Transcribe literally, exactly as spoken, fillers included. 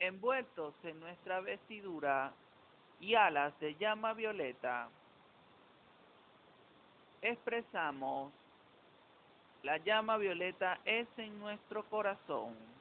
envueltos en nuestra vestidura y alas de llama violeta, expresamos, la llama violeta es en nuestro corazón.